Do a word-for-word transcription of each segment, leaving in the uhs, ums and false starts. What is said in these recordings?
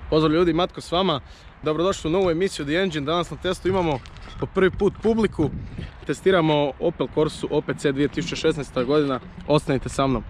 Pozdrav ljudi, Matko s vama. Dobrodošli u novu emisiju The Engine. Danas na testu imamo po prvi put publiku. Testiramo Opel Corsu O P C dvije tisuće šesnaesta godina. Ostanite sa mnom.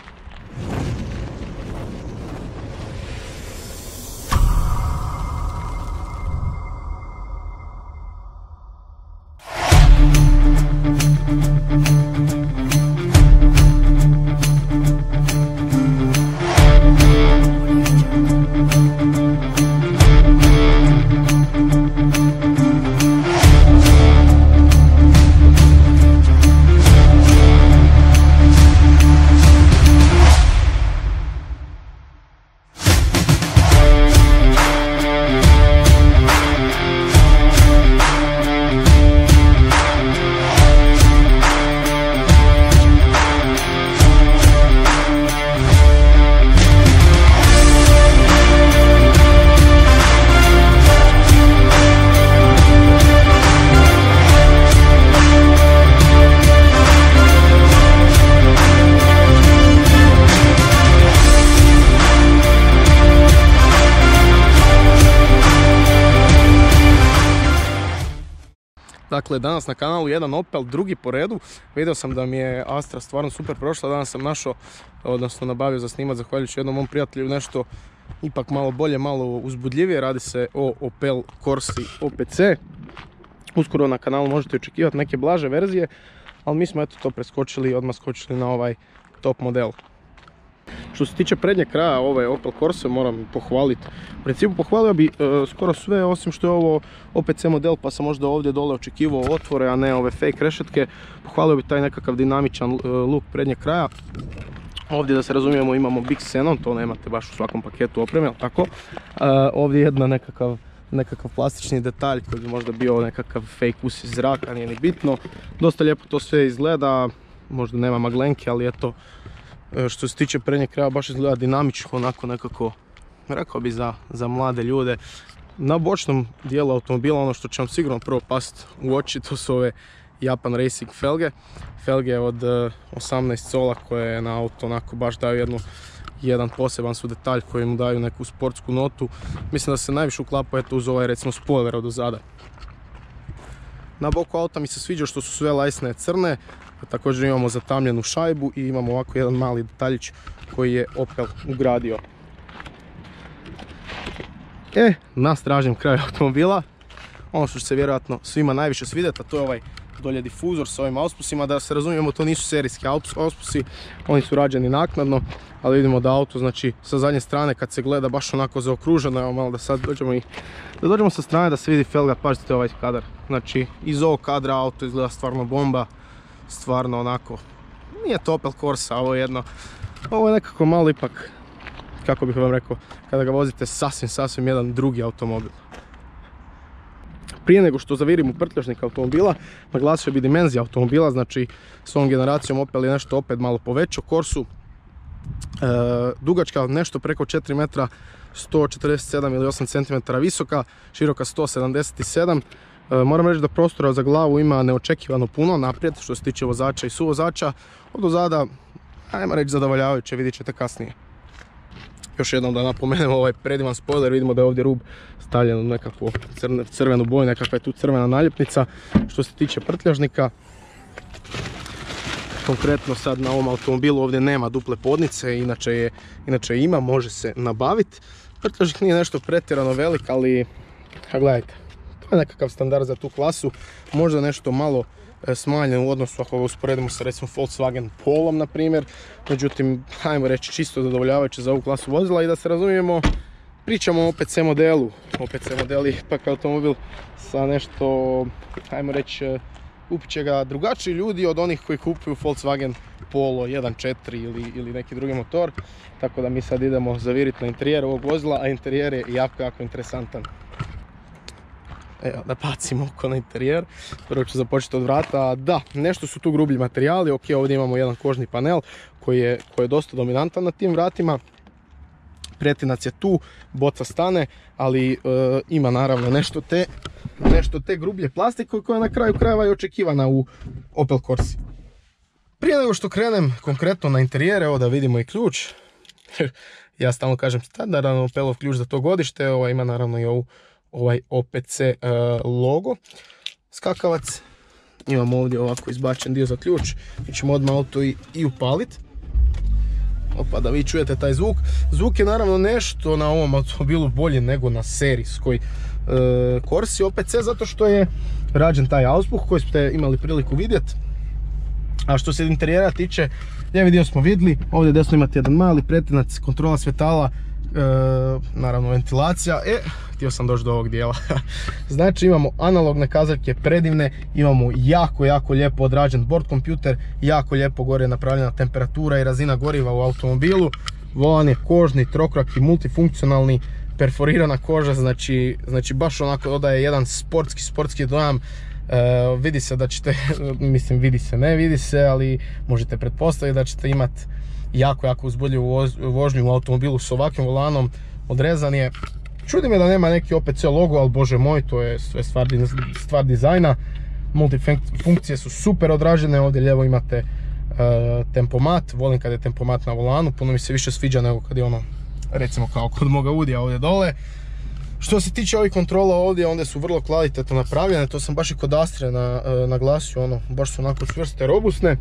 Dakle, danas na kanalu jedan Opel, drugi po redu. Vidio sam da mi je Astra stvarno super prošla. Danas sam našao, odnosno nabavio za snimat, zahvaljujući jednom mom prijatelju, nešto ipak malo bolje, malo uzbudljivije. Radi se o Opel Corsi O P C. Uskoro na kanalu možete očekivati neke blaže verzije, ali mi smo eto to preskočili i odmah skočili na ovaj top model. Što se tiče prednjeg kraja ove Opel Corse, moram pohvaliti. U principu pohvalio bi e, skoro sve, osim što je ovo O P C model, pa sam možda ovdje dole očekivao otvore, a ne ove fake rešetke. Pohvalio bi taj nekakav dinamičan e, look prednjeg kraja. Ovdje, da se razumijemo, imamo Big Xenon, to nemate baš u svakom paketu opreme, ali tako. E, ovdje je jedna nekakav, nekakav plastični detalj koji bi možda bio nekakav fake usis zraka, nije ni bitno. Dosta lijepo to sve izgleda, možda nema maglenke, ali eto, što se tiče prednjeg kraja baš izgleda dinamično, onako nekako, rekao bi za, za mlade ljude. Na bočnom dijelu automobila ono što će vam sigurno prvo past u oči, to su ove Japan Racing felge. Felge od osamnaest cola koje na auto onako baš daju jednu, jedan poseban su detalj koji mu daju neku sportsku notu. Mislim da se najviše uklapa eto uz ovaj recimo spoiler od ozada. Na boku auta mi se sviđa što su sve lajsne crne. Također imamo zatamljenu šajbu i imamo ovako jedan mali detaljić koji je Opel ugradio. E, na stražnjem kraju automobila, ono što će se vjerojatno svima najviše svidjeti, a to je ovaj dolje difuzor s ovim auspusima. Da se razumijemo, to nisu serijski auspusi, oni su rađeni naknadno, ali vidimo da auto, znači, sa zadnje strane kad se gleda baš onako zaokruženo. Evo malo da sad dođemo i da dođemo sa strane da se vidi felga. Pažite ovaj kadar, znači iz ovog kadra auto izgleda stvarno bomba. Stvarno onako, nije to Opel Corsa, ovo je jedno, ovo je nekako malo ipak, kako bih vam rekao, kada ga vozite sasvim, sasvim jedan drugi automobil. Prije nego što zavirim u prtljažnik automobila, naglasio bi dimenzije automobila, znači s ovom generacijom Opel je nešto opet malo povećao Corsu. E, dugačka nešto preko četiri metra, sto četrdeset sedam ili osam centimetara visoka, široka sto sedamdeset sedam. Moram reći da prostora za glavu ima neočekivano puno naprijed što se tiče vozača i suvozača. Od ozada, ajmo reći, zadovoljavajuće, vidjet ćete kasnije. Još jednom da napomenemo ovaj predivan spoiler, vidimo da je ovdje rub stavljen u nekakvu crvenu boju, nekakva je tu crvena naljepnica. Što se tiče prtljažnika, konkretno sad na ovom automobilu ovdje nema duple podnice, inače, je, inače ima, može se nabaviti. Prtljažnik nije nešto pretjerano velik, ali a gledajte. To je nekakav standard za tu klasu, možda nešto malo smanjen u odnosu ako ga usporedimo sa recimo Volkswagen Polom na primjer. Međutim, hajmo reći čisto zadovoljavajuće za ovu klasu vozila. I da se razumijemo, pričamo o O P C modelu. O P C model je ipak automobil sa nešto, hajmo reći, kupit će ga drugačiji ljudi od onih koji kupuju Volkswagen Polo jedan četiri ili, ili neki drugi motor. Tako da mi sad idemo zaviriti na interijer ovog vozila, a interijer je jako, jako interesantan. Evo, da bacimo oko na interijer. Prvo ću započeti od vrata. Da, nešto su tu grublji materijali. Ok, ovdje imamo jedan kožni panel koji je, koji je dosta dominantan na tim vratima. Pretinac je tu, boca stane, ali e, ima naravno nešto te, nešto te grublje plastike koja je na kraju krajeva i očekivana u Opel Corsi. Prije nego što krenem konkretno na interijere, evo da vidimo i ključ. ja stalno kažem standardan Opelov ključ za to godište, ovaj ima naravno i ovu, ovaj O P C uh, logo. Skakavac, imamo ovdje ovako izbačen dio za ključ, mi ćemo odmah auto i, i upaliti. Opa, da vi čujete taj zvuk. Zvuk je naravno nešto na ovom automobilu bolje nego na serijskoj e, Corsi O P C, zato što je rađen taj auspuh koji ste imali priliku vidjeti. A što se interijera tiče, lijevi dio smo vidjeli, ovdje desno imate jedan mali pretinac, kontrola svjetala, e, naravno ventilacija. E, htio sam doći do ovog dijela. Znači imamo analogne kazaljke, predivne, imamo jako, jako lijepo odrađen bord kompjuter, jako lijepo gore napravljena temperatura i razina goriva u automobilu. Volan je kožni, trokraki, multifunkcionalni, perforirana koža, znači, znači baš onako dodaje jedan sportski, sportski dojam. E, vidi se da ćete, mislim vidi se, ne vidi se, ali možete pretpostaviti da ćete imati jako, jako uzbudljivu vožnju u automobilu s ovakvim volanom. Odrezan je. Čudi me da nema neki O P C logo, ali bože moj, to je sve stvar, stvar dizajna. Multifunkcije su super odražene, ovdje lijevo imate uh, tempomat, volim kad je tempomat na volanu, puno mi se više sviđa nego kad je ono, recimo kao kod moga Udija ovdje dole. Što se tiče ovih kontrola ovdje, onda su vrlo kvalitetno napravljene, to sam baš i kod Astre na, uh, naglasio, ono, baš su onako čvrste, robustne.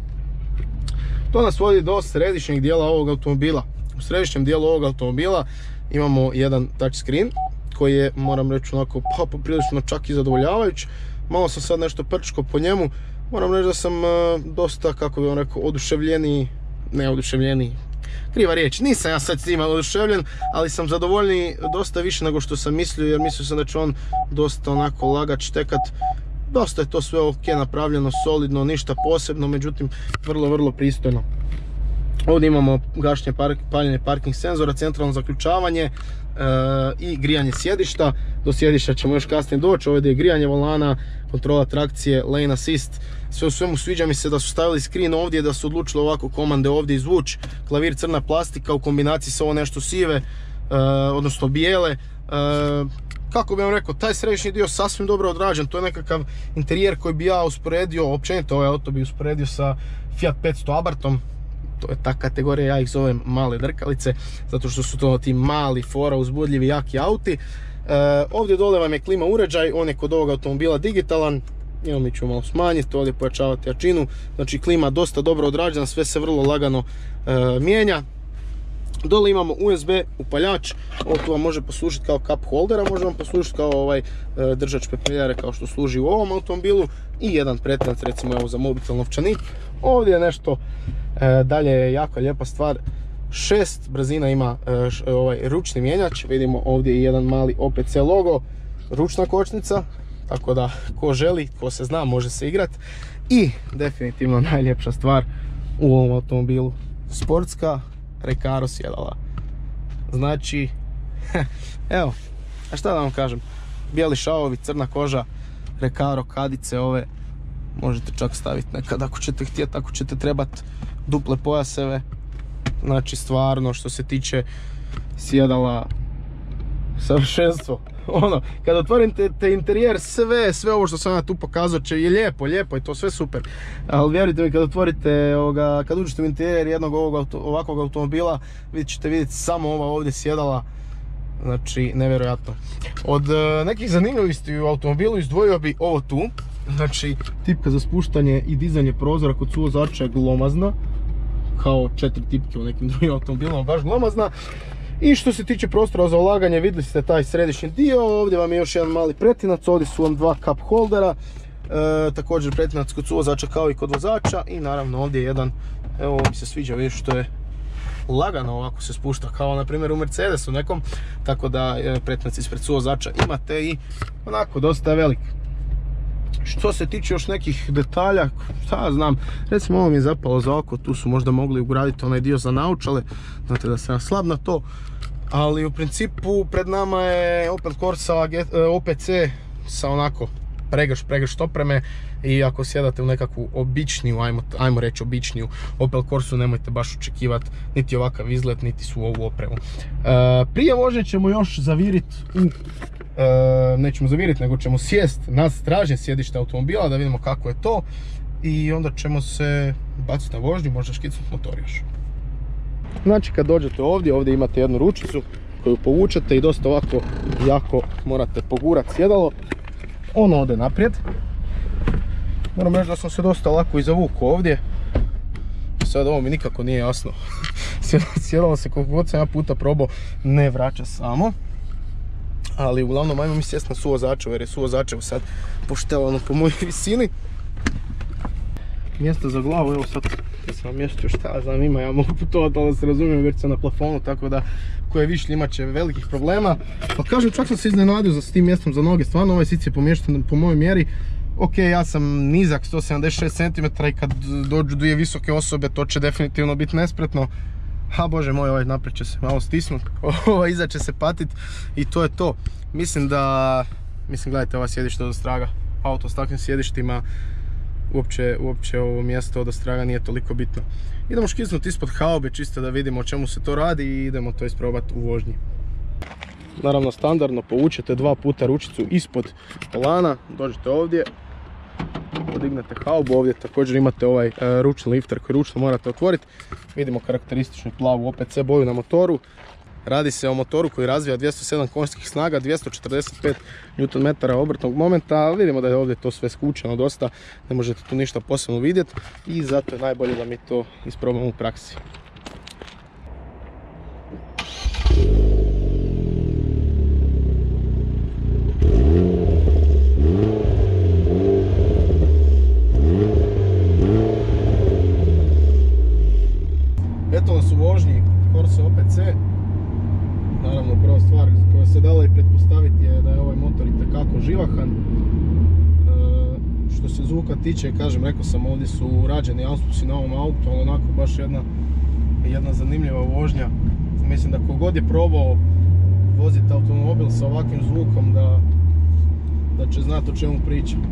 To nas vodi do središnjeg dijela ovog automobila. U središnjem dijelu ovog automobila imamo jedan touchscreen koji je, moram reći, onako pa poprilično čak i zadovoljavajuć. Malo sam sad nešto prčko po njemu. Moram reći da sam uh, dosta, kako bi vam rekao, oduševljeniji, ne oduševljeniji, kriva riječ, nisam ja sad s njima oduševljen, ali sam zadovoljniji dosta više nego što sam mislio, jer mislio sam da će on dosta onako lagač tekat. Dosta je to sve ok napravljeno, solidno, ništa posebno, međutim vrlo, vrlo pristojno. Ovdje imamo gašenje, park, paljenje parking senzora, centralno zaključavanje e, i grijanje sjedišta. Do sjedišta ćemo još kasnije doći. Ovdje je grijanje volana, kontrola trakcije, lane assist. Sve u svemu sviđa mi se da su stavili screen ovdje, da su odlučili ovako komande ovdje izvući. Klavir crna plastika u kombinaciji sa ovo nešto sive, e, odnosno bijele. E, kako bih vam rekao, taj središnji dio sasvim dobro odrađen. To je nekakav interijer koji bi ja usporedio, općenito ovaj auto bi usporedio sa Fiat petsto Abarthom. To je ta kategorija, ja ih zovem male drkalice, zato što su to ti mali, fora, uzbudljivi, jaki auti. E, ovdje dole vam je klima uređaj, on je kod ovog automobila digitalan. Evo mi ću malo smanjiti, ovdje pojačavati jačinu. Znači klima dosta dobro odrađena, sve se vrlo lagano e, mijenja. Dole imamo U S B upaljač, ovo tu vam može poslužiti kao cup holdera, može vam poslužiti kao ovaj držač pepeljare kao što služi u ovom automobilu i jedan pretinac, recimo evo za mobitel novčanik. Ovdje je nešto e, dalje je jako lijepa stvar, šest brzina ima e, š, ovaj ručni mijenjač, vidimo ovdje i jedan mali O P C logo, ručna kočnica, tako da ko želi, ko se zna, može se igrati. I definitivno najljepša stvar u ovom automobilu, sportska Recaro sjedala. Znači, evo, a šta da vam kažem, bijeli šavovi, crna koža, Recaro kadice ove, možete čak staviti nekad ako ćete htjeti, ako ćete trebati duple pojaseve. Znači stvarno što se tiče sjedala, savršenstvo. Ono, kad otvorite te interijer, sve, sve ovo što sam ja tu pokazao će, je lijepo, lijepo je to sve super. Ali vjerujte mi, kad otvorite, ovoga, kad uđete u interijer jednog ovog auto, ovakvog automobila, vidjet ćete vidjeti samo ova ovdje sjedala. Znači, nevjerojatno. Od uh, nekih zanimljivosti u automobilu izdvojio bi ovo tu. Znači, tipka za spuštanje i dizanje prozora kod suvozača je glomazna. Kao četiri tipke u nekim drugim automobilima, baš glomazna. I što se tiče prostora za ulaganje, vidjeli ste taj središnji dio, ovdje vam je još jedan mali pretinac, ovdje su vam dva cup holdera, e, također pretinac kod suvozača kao i kod vozača i naravno ovdje je jedan, evo ovo mi se sviđa, vidiš što je lagano ovako se spušta, kao na primjer u Mercedesu nekom, tako da e, pretinac ispred suvozača imate i onako dosta je velik. Što se tiče još nekih detalja, šta ja znam, recimo ovo mi je zapalo za oko, tu su možda mogli ugraditi onaj dio za naočale, znate da sam slab na to, ali u principu pred nama je Opel Corsa O P C sa onako pregrš, pregrš opreme i ako sjedate u nekakvu običniju, ajmo, ajmo reći običniju Opel Corsu, nemojte baš očekivati niti ovakav izgled, niti su ovu opremu. E, prije vožnje ćemo još zaviriti u E, nećemo zaviriti, nego ćemo sjest na stražnje sjedište automobila da vidimo kako je to i onda ćemo se baciti na vožnju, možda škicnuti motor još. Znači kad dođete ovdje, ovdje imate jednu ručicu koju povučete i dosta ovako jako morate pogurati sjedalo. Ono ode naprijed. Moram reći da sam se dosta lako i zavukao ovdje. Sad ovo mi nikako nije jasno. Sjedalo se koliko god sam ja puta probao ne vraća samo. Ali uglavnom ajmo mi sjest na suvozačevo jer je suvozačevo sad poštelano po mojoj visini. Mjesto za glavu, evo sad ja sam mjestio šta ja znam ima, ja mogu putovati ali da se razumijem već sam na plafonu, tako da koje višlji imat će velikih problema. Pa kažem, čak sam se iznenadio s tim mjestom za noge, stvarno ovaj sic je pomješten po mojoj mjeri. Ok, ja sam nizak sto sedamdeset šest centimetara i kad dođu dvije visoke osobe to će definitivno biti nespretno. Ha bože moj, ovaj naprijed će se malo stisnut, ovaj iza će se patit i to je to. Mislim da, mislim gledajte ova sjedišta odostraga, auto s takvim sjedištima, uopće, uopće ovo mjesto odostraga nije toliko bitno. Idemo škicnuti ispod haube čisto da vidimo o čemu se to radi i idemo to isprobati u vožnji. Naravno standardno povučete dva puta ručicu ispod volana, dođete ovdje, podignete haubu, ovdje također imate ovaj uh, ručni lifter koji ručno morate otvoriti. Vidimo karakterističnu plavu O P C boju na motoru. Radi se o motoru koji razvija dvjesto sedam konjskih snaga, dvjesto četrdeset pet newton metara obrtnog momenta. Vidimo da je ovdje to sve skučeno dosta, ne možete tu ništa posebno vidjeti i zato je najbolje da mi to isprobamo u praksi. Eto nas u vožnji Corsa O P C. Naravno prva stvar koja se dala i pretpostaviti je da je ovaj motor itekako živahan. E, što se zvuka tiče, kažem, rekao sam ovdje su rađeni auspusi na ovom autu, ali onako baš jedna, jedna zanimljiva vožnja. Mislim da kogod je probao voziti automobil sa ovakvim zvukom da, da će znati o čemu pričam.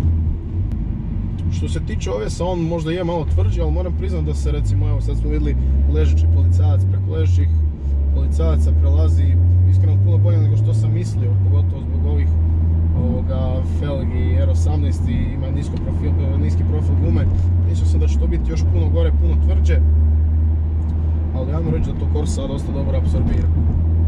Što se tiče ovjesa, on možda je malo tvrđi, ali moram priznati da se recimo, evo sad smo vidjeli ležeći policajac, preko ležećih policajaca prelazi iskreno puno bolje nego što sam mislio, pogotovo zbog ovih ovoga felgi R osamnaest i ima nisko profil, niski profil gume. Mislio sam da će to biti još puno gore, puno tvrđe, ali ajmo reći da to Corsa dosta dobro apsorbira.